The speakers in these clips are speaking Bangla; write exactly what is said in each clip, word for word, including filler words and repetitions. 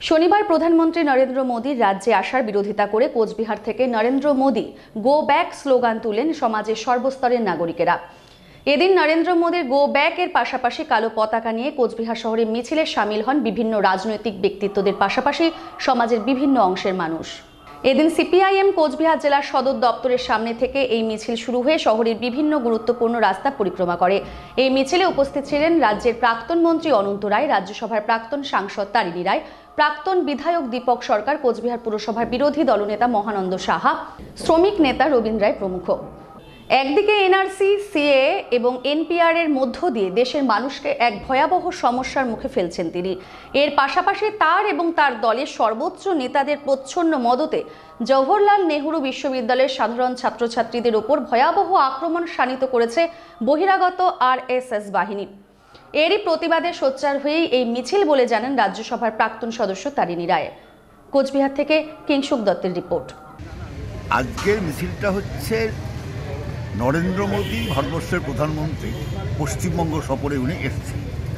শনিবার প্রধানমন্ত্রী নরেন্দ্র মোদীর রাজ্যে আসার বিরোধিতা করে কোচবিহার থেকে Narendra Modi go back slogan তুলেন সমাজের সর্বস্তরের নাগরিকেরা। এদিন নরেন্দ্র মোদীর গো ব্যাক এর পাশাপাশি কালো পতাকা নিয়ে কোচবিহার শহরে মিছিলে সামিল হন বিভিন্ন রাজনৈতিক ব্যক্তিত্বদের পাশাপাশি সমাজের বিভিন্ন অংশের মানুষ। এদিন সিপিআইএম কোচবিহার জেলার সদর দপ্তরের সামনে থেকে এই মিছিল শুরু হয়ে শহরের বিভিন্ন গুরুত্বপূর্ণ রাস্তা পরিক্রমা করে। এই মিছিলে উপস্থিত ছিলেন রাজ্যের প্রাক্তন মন্ত্রী অনন্ত রায়, রাজ্যসভার প্রাক্তন সাংসদ তারিণী রায়, প্রাক্তন বিধায়ক দীপক সরকার, কোচবিহার পুরসভার বিরোধী দলনেতা মহানন্দ সাহা, শ্রমিক নেতা রবীন্দ্র রায় প্রমুখ। একদিকে এনআরসি, সিএএ এবং এনপিআর এর মধ্য দিয়ে দেশের মানুষকে এক ভয়াবহ সমস্যার মুখে ফেলছেন তিনি। এর পাশাপাশি তার এবং তার দলের সর্বোচ্চ নেতাদের প্রচ্ছন্ন মদতে জওহরলাল নেহরু বিশ্ববিদ্যালয়ের সাধারণ ছাত্রছাত্রীদের ওপর ভয়াবহ আক্রমণ শাণিত করেছে বহিরাগত আরএসএস বাহিনী। এরই প্রতিবাদে সোচ্চার হয়েই এই মিছিল বলে জানান রাজ্যসভার প্রাক্তন সদস্য তারিণী রায়। কোচবিহার থেকে কিংসুক দত্তের রিপোর্ট। আজকের মিছিলটা হচ্ছে নরেন্দ্র মোদী ভারতবর্ষের প্রধানমন্ত্রী পশ্চিমবঙ্গ সফরে উনি এসেছেন।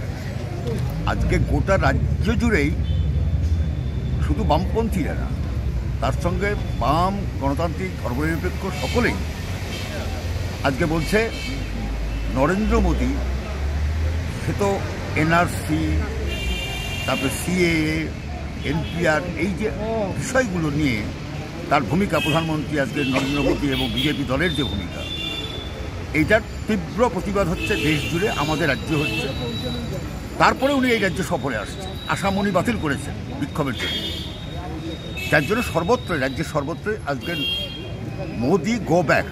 আজকে গোটা রাজ্য জুড়েই শুধু বামপন্থীরা না, তার সঙ্গে বাম, গণতান্ত্রিক, ধর্মনিরপেক্ষ সকলেই আজকে বলছে নরেন্দ্র মোদী সে তো এনআরসি, তারপরে সিএএ, এনপিআর এই যে বিষয়গুলো নিয়ে তার ভূমিকা, প্রধানমন্ত্রী আজকে নরেন্দ্র মোদী এবং বিজেপি দলের যে ভূমিকা, এইটার তীব্র প্রতিবাদ হচ্ছে দেশ জুড়ে, আমাদের রাজ্য হচ্ছে। তারপরে উনি এই রাজ্য সফরে আসছেন, আসাম উনি বাতিল করেছেন বিক্ষোভের জন্য। যার জন্য সর্বত্র, রাজ্যের সর্বত্র আজকে মোদি গো ব্যাক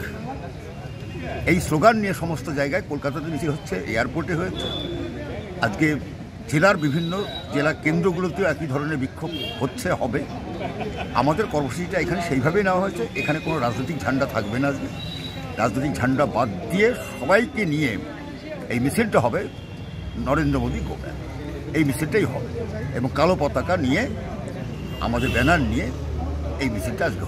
এই স্লোগান নিয়ে সমস্ত জায়গায়, কলকাতাতে মিছিল হচ্ছে, এয়ারপোর্টে হয়েছে, আজকে জেলার বিভিন্ন জেলা কেন্দ্রগুলোতেও একই ধরনের বিক্ষোভ হচ্ছে, হবে। আমাদের কর্মসূচিটা এখানে সেইভাবেই নেওয়া হয়েছে। এখানে কোনো রাজনৈতিক ঝান্ডা থাকবে না। আজকে রাজনৈতিক ঝান্ডা বাদ দিয়ে সবাইকে নিয়ে এই মিছিলটা হবে নরেন্দ্র মোদী গো ব্যাক, এই মিছিলটাই হবে। এবং কালো পতাকা নিয়ে, আমাদের ব্যানার নিয়ে এই মিছিলটা আজকে